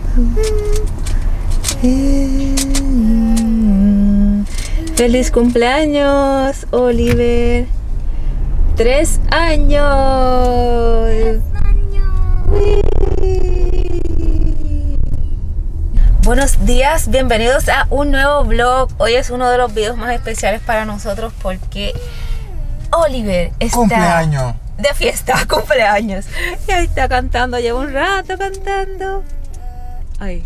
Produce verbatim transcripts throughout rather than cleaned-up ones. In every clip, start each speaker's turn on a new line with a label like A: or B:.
A: ¡Feliz cumpleaños, Oliver! ¡Tres años! ¡Tres años! Buenos días, bienvenidos a un nuevo vlog. Hoy es uno de los videos más especiales para nosotros porque Oliver está
B: cumpleaños
A: de fiesta, cumpleaños. Y ahí está cantando, lleva un rato cantando. Ay.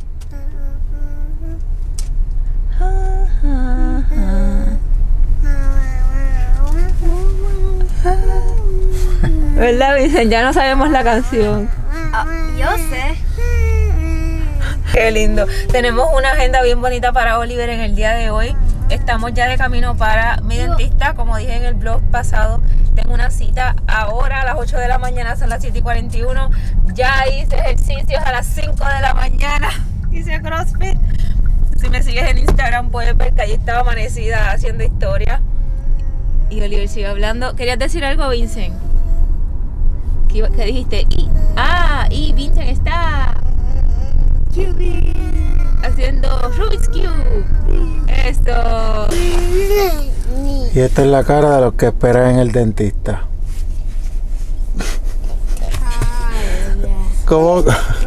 A: ¿Verdad, Vincent? Ya no sabemos la canción.
C: Oh, yo sé.
A: Qué lindo. Tenemos una agenda bien bonita para Oliver en el día de hoy. Estamos ya de camino para mi dentista. Como dije en el vlog pasado, tengo una cita ahora a las ocho de la mañana, son las siete y cuarenta y uno. Ya hice ejercicios a las cinco de la mañana. Hice CrossFit. Si me sigues en Instagram puedes ver que allí estaba amanecida haciendo historia. Y Oliver sigue hablando. ¿Querías decir algo, Vincent? ¿Qué, qué dijiste? Y, ah, y Vincent está haciendo Rubik's Cube. Esto.
B: Y esta es la cara de los que esperan en el dentista. ¿Cómo?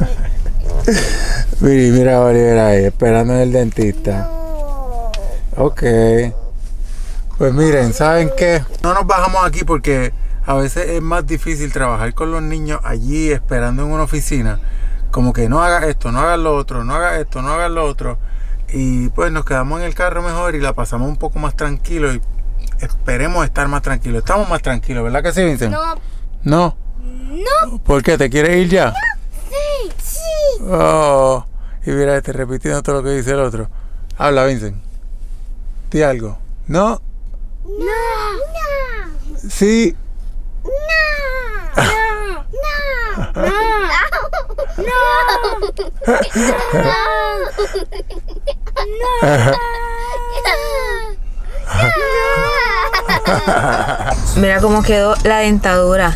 B: Mira, mira a Oliver ahí, esperando en el dentista. Ok. Pues miren, ¿saben qué? No nos bajamos aquí porque a veces es más difícil trabajar con los niños allí esperando en una oficina. Como que no hagas esto, no hagas lo otro, no hagas esto, no hagas lo otro. Y pues nos quedamos en el carro mejor y la pasamos un poco más tranquilo y esperemos estar más tranquilos. Estamos más tranquilos, ¿verdad que sí, Vincent?
C: No.
B: ¿No?
C: No.
B: ¿Por qué? ¿Te quieres ir ya?
C: Sí, sí.
B: Oh, y mira este repitiendo todo lo que dice el otro. Habla, Vincent. Di algo. ¿No?
C: No. No.
B: Sí.
C: No. No. No. No.
A: Mira cómo quedó la dentadura.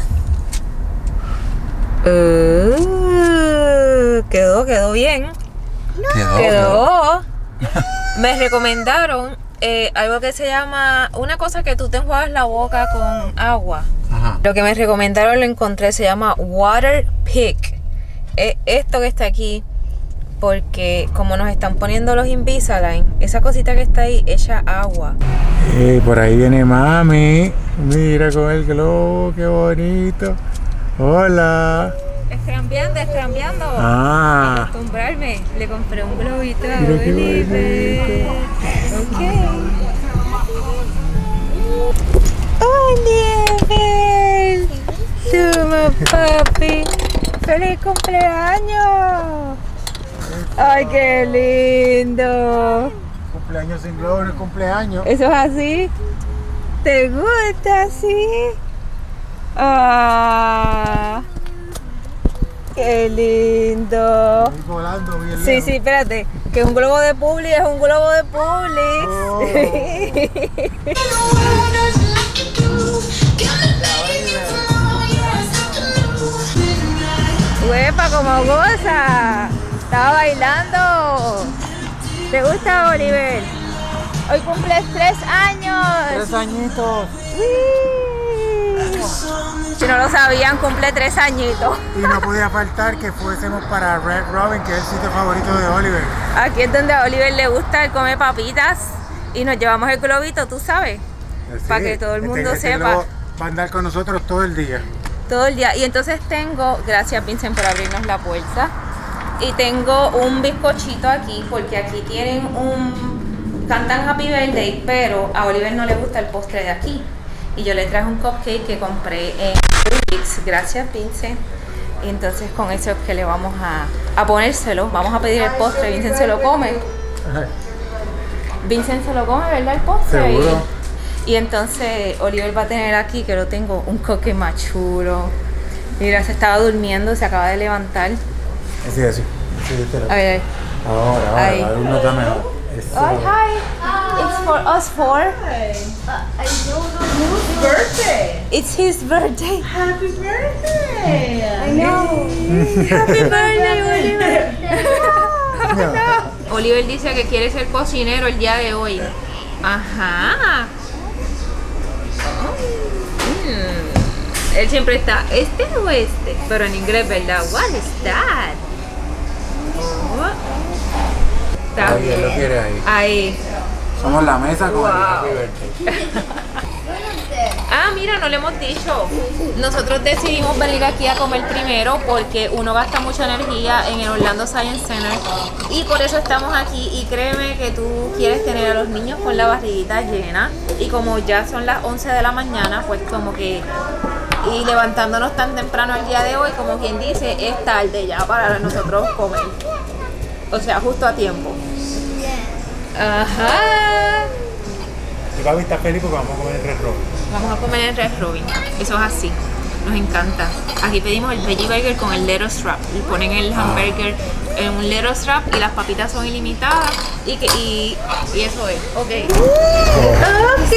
A: Uh, quedó, quedó bien.
B: Quedó.
A: Quedó. Me recomendaron eh, algo que se llama, una cosa que tú te enjuagas la boca con agua.
B: Ajá.
A: Lo que me recomendaron lo encontré, se llama Water Pick. Es esto que está aquí, porque como nos están poniendo los Invisalign, esa cosita que está ahí echa agua.
B: Y por ahí viene mami. Mira con el globo, qué bonito. Hola.
A: Escrambeando, escrambeando.
B: Ah.
A: Acostumbrarme. Le compré un globito a
B: Mira qué
A: Oliver. Ok. Oliver. Toma, papi. ¡Feliz cumpleaños! ¡Ay, qué lindo!
B: Cumpleaños sin globo, no es cumpleaños.
A: ¿Eso es así? ¿Te gusta así? ¡Ah! ¡Qué lindo!
B: Estoy volando bien
A: Sí,
B: lejos.
A: sí, espérate. Que un globo de Publix es un globo de Publix.
B: Oh.
A: ¡Huepa, como goza! Estaba bailando. ¿Te gusta, Oliver? Hoy cumples tres años.
B: Tres añitos.
A: ¡Wii! Si no lo sabían, cumple tres añitos.
B: Y no podía faltar que fuésemos para Red Robin, que es el sitio favorito de Oliver.
A: Aquí es donde a Oliver le gusta, él come papitas. Y nos llevamos el globito, tú sabes.
B: Sí,
A: para que todo el mundo
B: este, este
A: sepa.
B: globo va a andar con nosotros todo el día.
A: Todo el día. Y entonces tengo, gracias Vincent por abrirnos la puerta. Y tengo un bizcochito aquí, porque aquí tienen un, cantan Happy Birthday, pero a Oliver no le gusta el postre de aquí. Y yo le traje un cupcake que compré en Rubik's, gracias Vincent. Y entonces con eso es que le vamos a, a ponérselo, vamos a pedir el postre, Vincent se lo come. Vincent se lo come, ¿verdad? El postre.
B: Seguro.
A: Y, y entonces Oliver va a tener aquí, que lo tengo, un cupcake más chulo. Mira, se estaba durmiendo, se acaba de levantar.
B: Así, así. Sí,
A: A ver,
B: ahora, ahora,
A: ahí.
B: ahora uno está mejor. Eso.
A: Oh, hi. It's for us four.
C: I don't know whose birthday.
A: It's his birthday.
C: Happy birthday. I know.
A: Happy birthday, Oliver. Oliver dice que quiere ser cocinero el día de hoy. Ajá. Mm. Él siempre está este o este, pero en inglés, ¿verdad? What is that? Oh. Está
B: Ahí, él lo quiere ahí.
A: Ahí.
B: Somos la mesa con
A: Wow.
B: el Happy Birthday.
A: Ah, mira, no le hemos dicho. Nosotros decidimos venir aquí a comer primero porque uno gasta mucha energía en el Orlando Science Center y por eso estamos aquí. Y créeme que tú quieres tener a los niños con la barriguita llena y como ya son las once de la mañana, pues como que y levantándonos tan temprano el día de hoy, como quien dice, es tarde ya para nosotros comer. O sea, justo a tiempo. Ajá.
B: Y papi está feliz porque vamos a comer el Red Robin.
A: Vamos a comer en Red Robin. Eso es así. Nos encanta. Aquí pedimos el veggie burger con el lettuce wrap. Y ponen el hamburger en un lettuce wrap y las papitas son ilimitadas. Y, que, y, y eso es. Ok. Ok.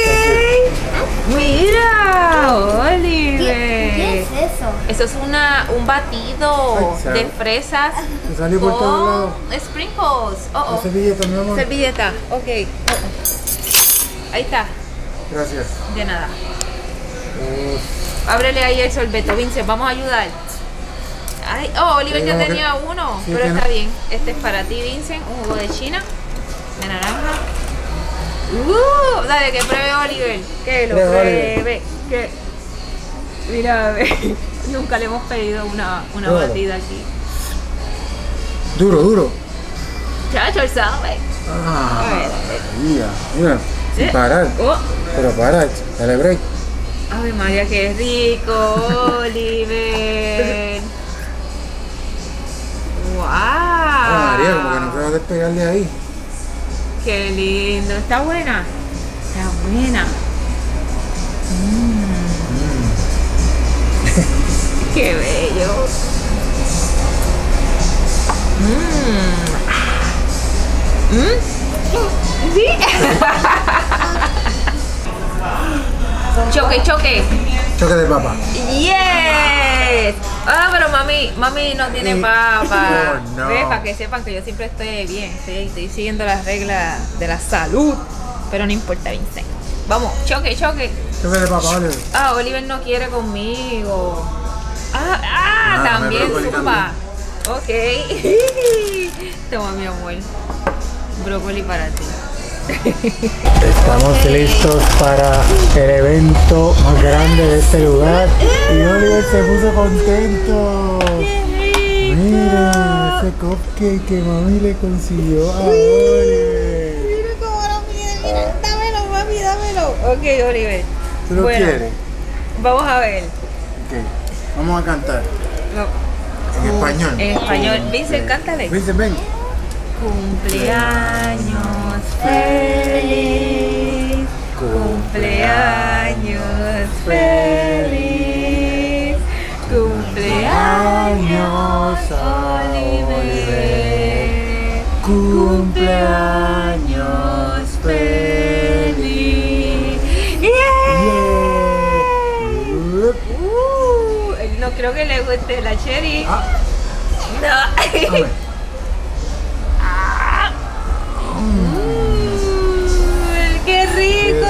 A: Mira, Oliver.
C: ¿Qué es eso?
A: Eso es una, un batido
B: Ay, ¿sabe?
A: de fresas
B: Me salió por todos lados.
A: con sprinkles. Oh, oh.
B: Servilleta, mi amor.
A: Servilleta. Ok. Oh, oh. Ahí está.
B: Gracias.
A: De nada.
B: Uf.
A: Ábrele ahí el sorbeto, Vince, vamos a ayudar. Ay, oh, Oliver
B: Sí,
A: ya
B: como que-
A: tenía uno,
B: sí,
A: pero
B: tiene-
A: está bien. Este es para ti, Vincent, un jugo de China, de naranja. Uh, dale, que pruebe Oliver, que lo
B: Pruebe,
A: pruebe. Que... Mira, ve, nunca le hemos pedido una, una
B: Pruébalo.
A: batida aquí.
B: Duro, duro.
A: Chacho, él sabe.
B: Ah,
A: A ver.
B: mira, mira. Sin
A: Eh,
B: parar.
A: Oh,
B: Pero para, dale break.
A: Ave María, qué rico, Oliver. Wow.
B: Ah, María, como que no se va a despegar de ahí.
A: Qué lindo. ¿Está buena? Está buena. Mm. Qué bello. Mm. Mm. ¿Sí? Choque, choque.
B: Choque de papa.
A: Yes. Ah, pero mami, mami no tiene
B: Sí.
A: papa.
B: Oh, no.
A: Ve, para que sepan que yo siempre estoy bien, estoy, estoy siguiendo las reglas de la salud. Pero no importa, Vincent. Vamos, choque, choque.
B: Choque de papa, Oliver.
A: Ah, Oliver no quiere conmigo. Ah, ah,
B: Ah,
A: también
B: brócoli
A: zumba. Ok. Toma, mi amor. Brócoli para ti.
B: Estamos
A: Ok.
B: listos para el evento más grande de este lugar. Y Oliver se puso contento. Mira ese cupcake que mami le consiguió a Oliver.
A: Mira cómo lo pide, mira. Dámelo, mami, dámelo. Ok, Oliver.
B: ¿Tú lo
A: Bueno,
B: quieres?
A: Vamos a ver.
B: Ok, vamos a cantar
A: No,
B: en español.
A: en español. Vincent, cántale.
B: Vincent, ven.
A: Cumpleaños feliz, cumpleaños feliz, cumpleaños Oliver, cumpleaños feliz. ¡Yeah!
B: Yeah.
A: Uh, no creo que le guste la cherry.
B: Ah,
A: No.
B: dame.
A: Mm, ¡Qué rico!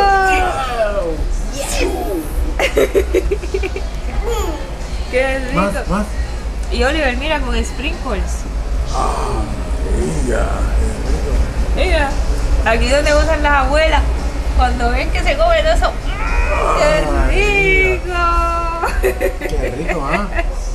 A: ¡Qué rico!
B: Más, más.
A: Y Oliver, mira con sprinkles.
B: Ya.
A: Mira, aquí donde usan las abuelas cuando ven que se comen eso. ¡Qué rico!
B: Qué rico, ¿ah?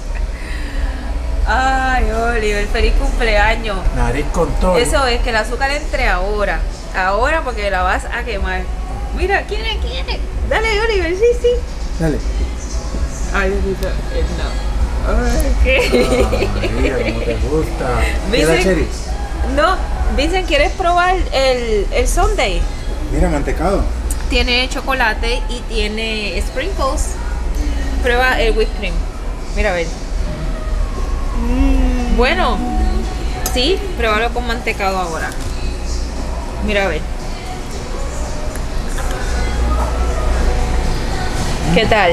A: Ay, Oliver, feliz cumpleaños.
B: Nariz con todo.
A: Eso es, que el azúcar entre ahora. Ahora porque la vas a quemar. Mira, ¿quiere, quiere? Dale, Oliver, sí, sí.
B: Dale.
A: Ay, no. Ay, ¿qué?
B: María, como te gusta.
A: Vincent-
B: ¿Queda cherry?
A: No, Vincent, ¿quieres probar el, el sundae?
B: Mira, mantecado.
A: Tiene chocolate y tiene sprinkles. Prueba el whipped cream. Mira, a ver. Bueno, sí, pruébalo con mantecado ahora. Mira, a ver. ¿Qué tal?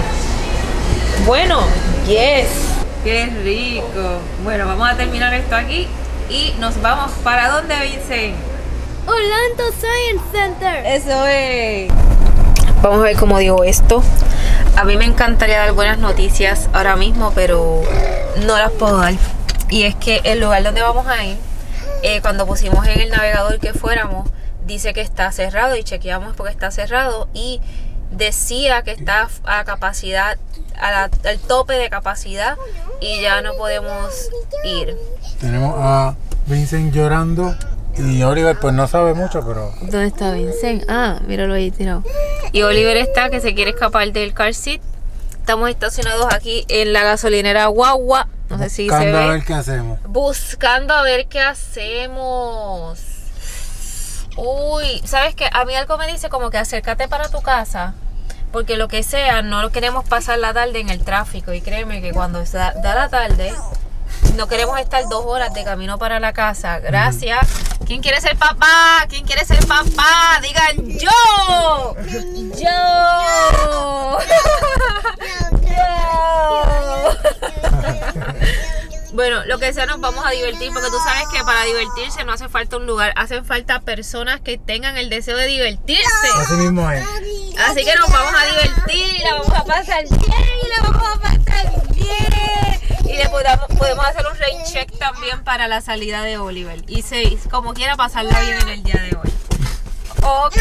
A: Bueno, yes. Qué rico. Bueno, vamos a terminar esto aquí y nos vamos. ¿Para dónde, Vincent?
C: Orlando Science Center.
A: Eso es. Vamos a ver cómo digo esto. A mí me encantaría dar buenas noticias ahora mismo, pero no las puedo dar. Y es que el lugar donde vamos a ir, eh, cuando pusimos en el navegador que fuéramos, dice que está cerrado y chequeamos porque está cerrado y decía que está a capacidad, a la, al tope de capacidad y ya no podemos ir.
B: Tenemos a Vincent llorando y Oliver pues no sabe mucho, pero...
A: ¿Dónde está Vincent? Ah, míralo ahí tirado. Y Oliver está que se quiere escapar del car seat. Estamos estacionados aquí en la gasolinera Guagua. No sé si se ve.
B: Buscando a ver qué hacemos.
A: Buscando a ver qué hacemos. Uy, ¿sabes qué? A mí algo me dice como que acércate para tu casa. Porque lo que sea, no queremos pasar la tarde en el tráfico. Y créeme que cuando se da, da la tarde, no queremos estar dos horas de camino para la casa. Gracias. ¿Quién quiere ser papá? ¿Quién quiere ser papá? Digan yo. Yo. Yo. Bueno, lo que sea, nos vamos a divertir, porque tú sabes que para divertirse no hace falta un lugar, hacen falta personas que tengan el deseo de divertirse.
B: Así mismo es.
A: Así que nos vamos a divertir y la vamos a pasar bien, y la vamos a pasar bien. Y después podemos hacer un rain check también para la salida de Oliver. Y se, como quiera pasarla bien en el día de hoy. Ok.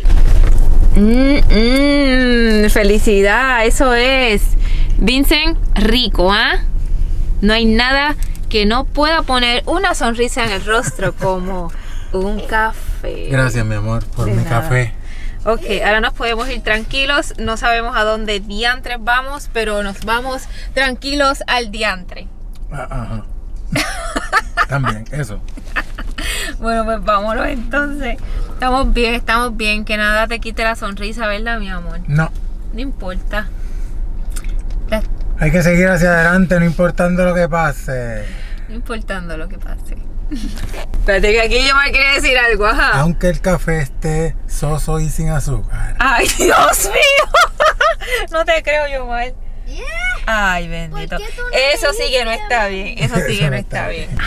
A: Mm, mm, felicidad, eso es. Vincent, rico, ¿ah? ¿eh? No hay nada que no pueda poner una sonrisa en el rostro como un café.
B: Gracias, mi amor, por
A: De
B: mi
A: nada.
B: café.
A: Ok, ahora nos podemos ir tranquilos. No sabemos a dónde diantres vamos, pero nos vamos tranquilos al diantre.
B: Ah, ajá. También, eso.
A: Bueno, pues vámonos entonces. Estamos bien, estamos bien. Que nada te quite la sonrisa, ¿verdad, mi amor?
B: No.
A: No importa. La-
B: Hay que seguir hacia adelante, no importando lo que pase.
A: No importando lo que pase. Espérate que aquí yo me quiere decir algo, ajá.
B: Aunque el café esté soso y sin azúcar.
A: Ay, Dios mío. No te creo yo mal.
C: Yeah.
A: Ay, bendito.
C: ¿Por qué tú no
A: Eso
C: me
A: sí que no
C: dijiste
A: está
C: a mí?
A: bien. Eso sí
B: Eso
A: que no
B: no
A: está
B: está
A: bien.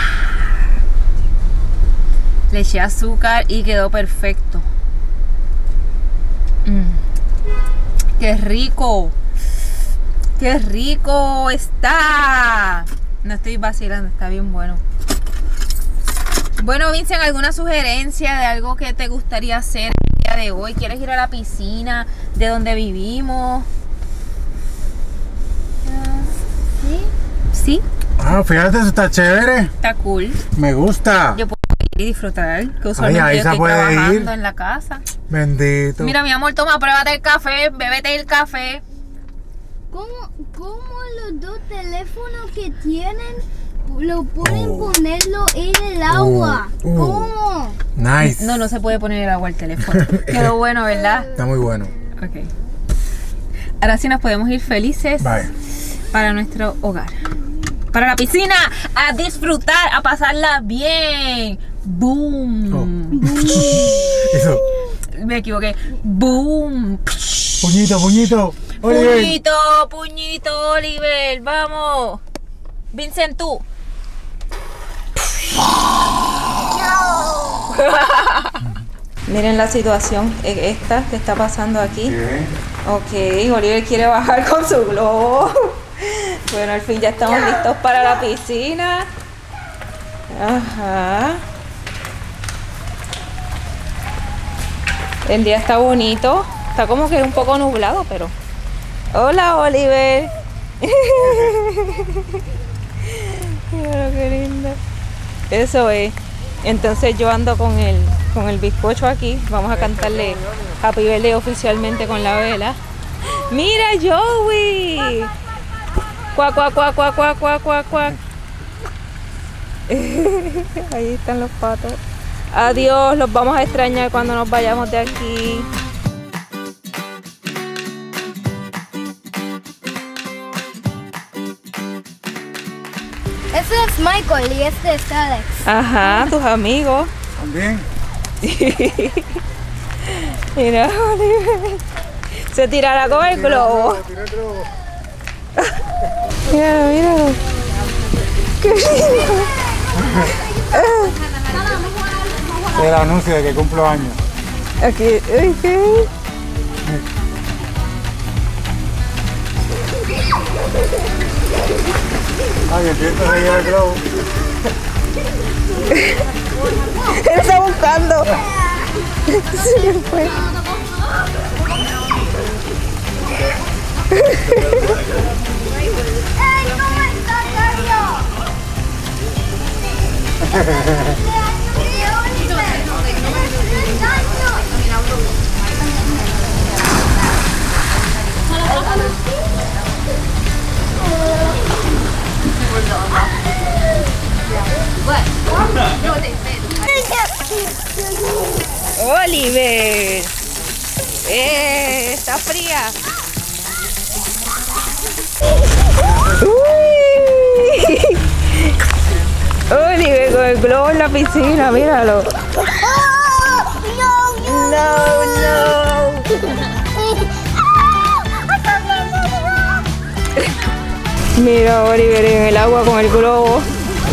A: Le eché azúcar y quedó perfecto. Mm. ¡Qué rico! ¡Qué rico está! No estoy vacilando, está bien bueno. Bueno, Vincent, ¿alguna sugerencia de algo que te gustaría hacer el día de hoy? ¿Quieres ir a la piscina de donde vivimos?
C: ¿Sí?
A: Sí,
B: Ah, fíjate, eso está chévere.
A: está cool.
B: Me gusta.
A: Yo puedo ir y disfrutar, que usualmente
B: ahí
A: yo
B: se
A: estoy
B: puede
A: trabajando
B: ir.
A: en la casa.
B: Bendito.
A: Mira, mi amor, toma, pruébate el café, bébete el café.
C: ¿Cómo, ¿Cómo los dos teléfonos que tienen lo pueden
B: Oh.
C: ponerlo en el agua?
B: Oh, oh.
C: ¿Cómo?
B: Nice.
A: No, no se puede poner el agua al teléfono. Quedó bueno, ¿verdad?
B: Está muy bueno.
A: Ok. Ahora sí nos podemos ir felices
B: Bye.
A: para nuestro hogar. Para la piscina, a disfrutar, a pasarla bien. Boom.
B: Oh. Eso.
A: Me equivoqué. Boom.
B: Puñito, puñito. Oliver.
A: Puñito, puñito, Oliver, vamos. Vincent, tú. Miren la situación esta que está pasando aquí.
B: Bien.
A: Ok, Oliver quiere bajar con su globo. Bueno, al fin ya estamos listos para la piscina. Ajá. El día está bonito. Está como que un poco nublado, pero... Hola, Oliver. Mira qué lindo. Eso es. Entonces yo ando con el, con el bizcocho aquí. Vamos a cantarle Happy Birthday oficialmente con la vela. ¡Mira, Joey! Cuac, cuac, cuac, cuac, cuac, cuac, cuac, cuac. Ahí están los patos. Adiós, los vamos a extrañar cuando nos vayamos de aquí.
C: Ese es Michael y este es Alex.
A: Ajá, tus amigos.
B: También.
A: Mira, Oliver. Se tirará con el globo.
B: Tira el globo.
A: Míralo, míralo. Qué lindo.
B: El anuncio de que cumplo años.
A: Aquí, okay.
B: Ay, el viento se lleva el globo.
A: Él está buscando. Se me fue. Oliver, eh, está fría. Uy. Oliver con el globo en la piscina, míralo. No, no. Mira Oliver en el agua con el globo.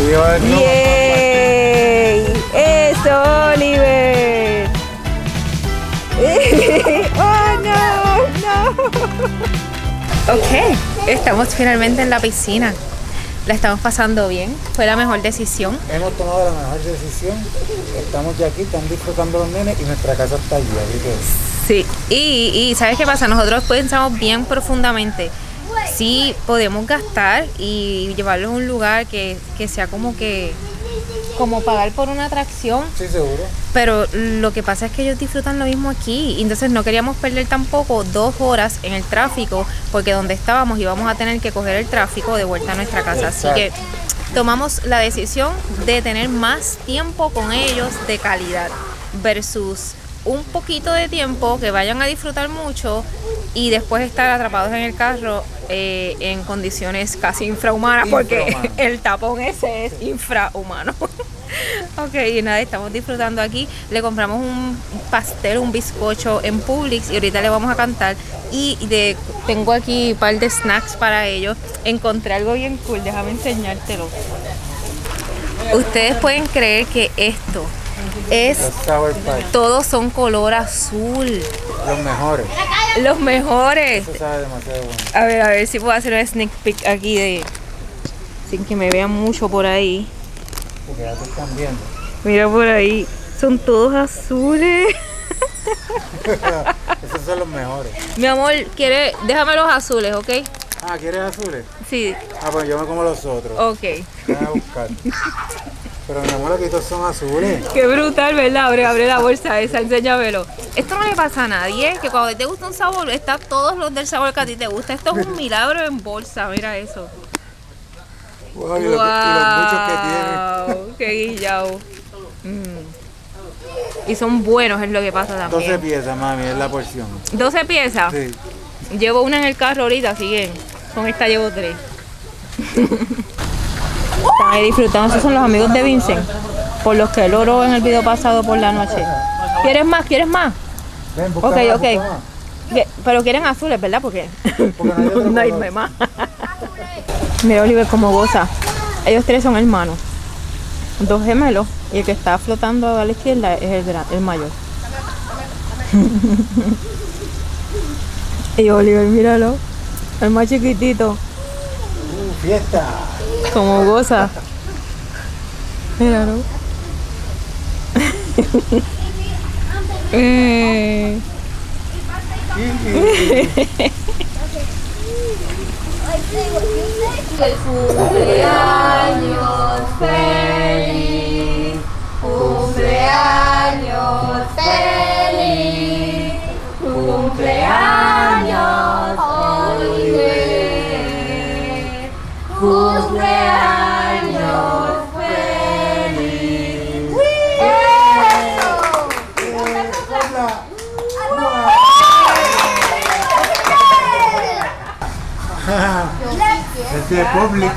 A: ¡Yay! ¡Eso, Oliver! ¡Oh, no! ¡No! Ok, estamos finalmente en la piscina. La estamos pasando bien. Fue la mejor decisión.
B: Hemos tomado la mejor decisión. Estamos ya aquí, están disfrutando los nenes y nuestra casa está allí. Así que...
A: Sí, y, y ¿sabes qué pasa? Nosotros pensamos bien profundamente. Sí, podemos gastar y llevarlos a un lugar que, que sea como que como pagar por una atracción.
B: Sí, seguro.
A: Pero lo que pasa es que ellos disfrutan lo mismo aquí. Y entonces no queríamos perder tampoco dos horas en el tráfico, porque donde estábamos íbamos a tener que coger el tráfico de vuelta a nuestra casa. Así que tomamos la decisión de tener más tiempo con ellos de calidad versus un poquito de tiempo que vayan a disfrutar mucho y después estar atrapados en el carro eh, en condiciones casi infrahumanas, porque
B: Infrahumano.
A: el tapón ese es infrahumano. Ok, y nada, estamos disfrutando aquí. Le compramos un pastel, un bizcocho en Publix y ahorita le vamos a cantar. Y de, tengo aquí un par de snacks para ellos. Encontré algo bien cool, déjame enseñártelo. Ustedes pueden creer que esto es,
B: Los Sour Patch,
A: todos son color azul.
B: los mejores.
A: Los mejores.
B: Eso sabe demasiado bueno.
A: A ver, a ver si puedo hacer un sneak peek aquí de sin que me vean mucho por ahí.
B: Porque ya te están viendo.
A: Mira por ahí, son todos azules.
B: Esos son los mejores.
A: Mi amor, quiere, déjame los azules, ¿ok?
B: Ah, ¿quieres azules?
A: Sí,
B: Ah, pues yo me como los otros.
A: ok.
B: Voy a buscar. Pero mi amor, aquí estos son azules.
A: Qué brutal, ¿verdad? Abre, abre la bolsa esa, enséñamelo. Esto no le pasa a nadie, que cuando te gusta un sabor, está todos los del sabor que a ti te gusta. Esto es un milagro en bolsa, mira eso.
B: Wow, y, los, y los muchos que tienen.
A: Wow, qué guillao. Mm. Y son buenos, es lo que pasa también.
B: doce piezas, mami, es la porción.
A: doce piezas.
B: Sí.
A: Llevo una en el carro ahorita, así que con esta llevo tres. Están ahí disfrutando. Esos son los amigos de Vincent, por los que él oró en el video pasado por la noche. ¿Quieres más? ¿Quieres más?
B: Ven, busca
A: Ok,
B: más,
A: ok.
B: busca más.
A: ¿Qué? Pero quieren azules, ¿verdad? Porque
B: Porque no hay otro
A: no hay
B: color.
A: más. Mira Oliver cómo goza. Ellos tres son hermanos, dos gemelos, y el que está flotando a la izquierda es el, gran, el mayor. Y Oliver, míralo, el más chiquitito,
B: Uh, fiesta.
A: como goza. Míralo. Eh. Cumpleaños feliz, cumpleaños feliz, cumpleaños Oliver, cumpleaños feliz.
B: Este de Publix.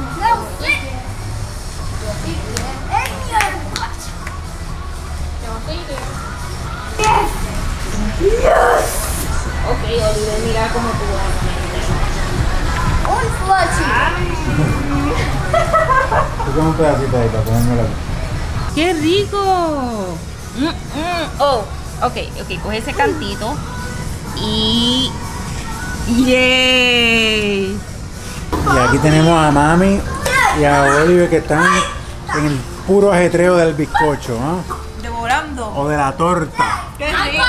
A: Ok, Oliver, mira cómo tú vas.
C: Un fluffy.
B: Tú comes un pedacito ahí para ponérmelo aquí.
A: ¡Qué rico! Mm, mm. Oh, ok, ok, coge ese cantito y... ¡Yay!
B: Y aquí tenemos a Mami y a Oliver que están en el puro ajetreo del bizcocho, ¿ah?
A: Devorando.
B: O de la torta.
A: ¡Qué rico!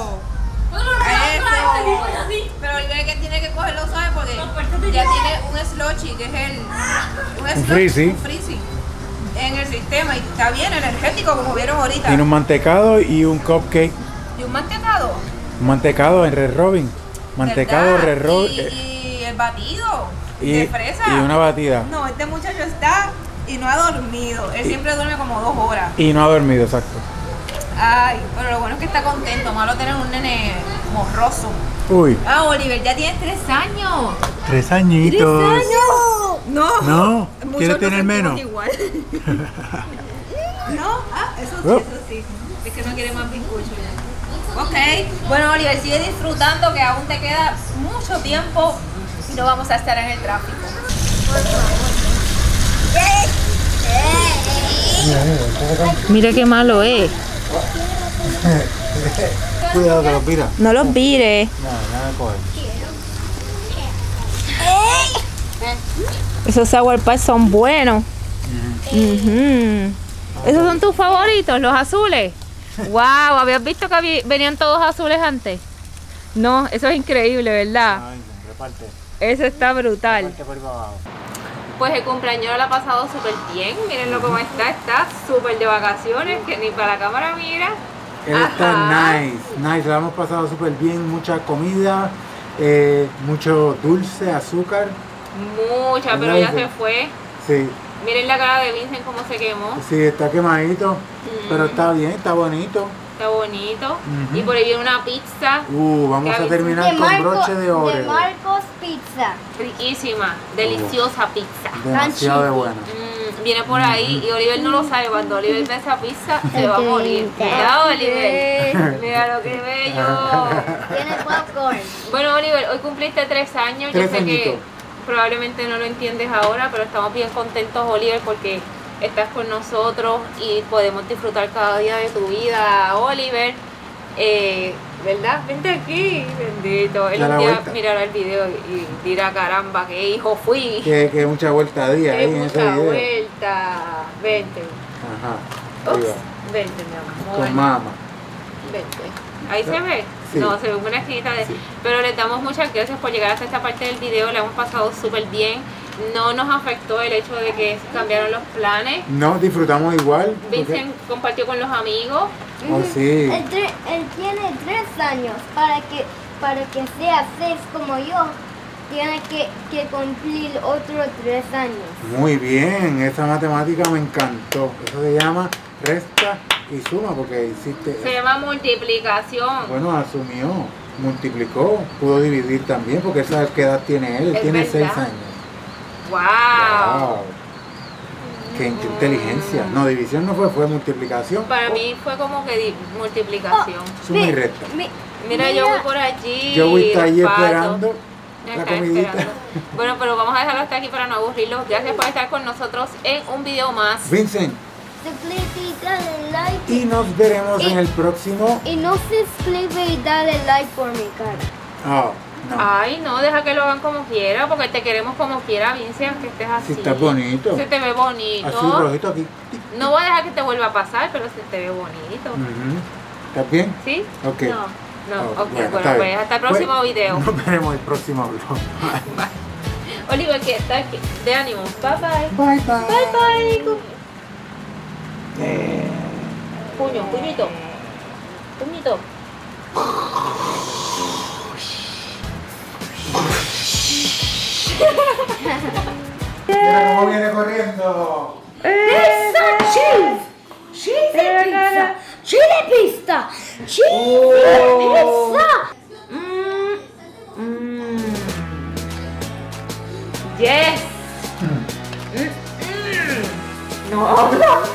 A: Eso. Pero Oliver que tiene que cogerlo suave porque ya tiene un slushy que es el... Un,
B: Un frizzy.
A: Un frizzy en el sistema y está bien energético como vieron ahorita.
B: Tiene un mantecado y un cupcake.
A: Y un mantecado.
B: Un mantecado en Red Robin. Mantecado,
A: ¿verdad?
B: Red Robin.
A: Y, y el batido
B: Y,
A: de fresa.
B: y una batida.
A: No, este muchacho está y no ha dormido. Él
B: Y-
A: siempre duerme como dos horas.
B: Y no ha dormido, exacto.
A: Ay, pero lo bueno es que está contento. Malo tener un nene morroso.
B: Uy,
A: Ah, Oliver, ya tienes tres años.
B: tres añitos.
A: No.
B: No,
A: Muchos
B: ¿quieres
A: nos
B: tener
A: sentimos
B: menos?
A: Igual. No, ah, eso sí,
B: Oh.
A: eso sí. Es que no quiere más bizcocho ya. Ok, bueno, Oliver, sigue disfrutando que aún te queda mucho tiempo y no vamos a estar en el tráfico. Mira qué malo es.
B: Cuidado que lo pira.
A: No los vires.
B: No, nada de coger.
A: Esos Sour Patch son buenos. Ujú. ¿Esos son tus favoritos, los azules? Wow, ¿habías visto que habí- venían todos azules antes? No, eso es increíble, ¿verdad?
B: Ay, reparte.
A: Eso está brutal.
B: Reparte por ahí para abajo.
A: Pues el cumpleañero lo ha pasado súper bien. Mírenlo cómo está, está súper de vacaciones, que ni para la cámara mira.
B: Él está
A: Ajá.
B: nice, nice, lo hemos pasado súper bien, mucha comida, eh, mucho dulce, azúcar.
A: Mucha, pero ya se fue.
B: Sí,
A: Miren la cara de Vincent cómo se quemó.
B: sí, está quemadito, pero está bien, está bonito.
A: Está bonito.
B: Ujú.
A: Y por ahí viene una pizza
B: Uh, vamos
A: Gaby,
B: a terminar con broche de
C: de
B: Oreo.
C: Marcos Pizza.
A: riquísima, deliciosa pizza.
B: Demasiado de buena.
A: Mm, viene por ahí y Oliver no lo sabe. Cuando Oliver ve esa pizza se va a morir.
C: Ok.
A: Cuidado, Oliver. Mira lo que bello.
C: Tiene popcorn.
A: Bueno, Oliver, hoy cumpliste tres años.
B: Tres
A: Yo sé que
B: añitos.
A: probablemente no lo entiendes ahora, pero estamos bien contentos, Oliver, porque estás con nosotros y podemos disfrutar cada día de tu vida, Oliver. Eh, ¿Verdad? Vente aquí, bendito. Él
B: Da
A: un
B: la
A: día
B: vuelta.
A: mirará el video y dirá, caramba, qué hijo fui.
B: Que, que mucha vuelta a día
A: Qué
B: ahí en ese
A: mucha
B: video.
A: vuelta. Vente.
B: Ajá. Ahí
A: Ups.
B: va.
A: Vente, mi amor.
B: Con mama.
A: Vente. Ahí se ve.
B: Sí.
A: No, se ve una esquinita de.
B: Sí.
A: Pero les damos muchas gracias por llegar hasta esta parte del video. La hemos pasado súper bien. No nos afectó el hecho de que cambiaron los planes.
B: No, disfrutamos igual. porque-
A: Vincent compartió con los amigos.
B: Oh, sí.
C: Él, tre- él tiene tres años. Para que, para que sea seis como yo, tiene que, que cumplir otros tres años.
B: Muy bien, esa matemática me encantó. Eso se llama resta y suma porque hiciste.
A: Se llama multiplicación.
B: Bueno, asumió, multiplicó, pudo dividir también porque esa qué edad tiene él. Él
A: Es
B: tiene
A: verdad.
B: seis años.
A: ¡Wow!
B: Wow. Qué in- inteligencia. No, división no fue, fue multiplicación.
A: Para mí fue como que di- multiplicación.
B: Suma y
C: Mi-
B: resta.
C: mi-
A: Mira, yo voy por allí.
B: Yo voy a estar ahí
A: los patos.
B: esperando
A: Ya
B: la
A: están
B: comidita.
A: esperando. Bueno, pero vamos a dejarlo hasta aquí para no aburrirlos. Gracias por estar con nosotros en un video más.
B: Vincent,
C: Suscríbete y dale like.
B: y nos veremos
C: Y-
B: en el próximo.
C: Y no se suscribe y dale like por mi cara.
B: Oh, no.
A: Ay, no, deja que lo hagan como quiera, porque te queremos como quiera, Vincent, que estés así.
B: Si estás bonito.
A: Se te ve bonito.
B: Así rojito aquí.
A: No voy a dejar que te vuelva a pasar, pero se te ve bonito.
B: Ujú. ¿Estás bien?
A: ¿Sí?
B: Ok.
A: No, no,
B: Oh,
A: ok, bueno,
B: está
A: pues
B: bien.
A: hasta el próximo
B: Pues,
A: video.
B: Nos veremos en el próximo vlog.
A: Oliver, que está aquí. De ánimo. Bye bye.
B: Bye bye.
A: Bye bye.
B: Eh.
A: Puño, puñito. Puñito.
B: Mira cómo viene corriendo.
C: Cheese pizza. Chile pizza. Chile pizza.
A: Mm, mm. Yes. Mm, mm. No habla.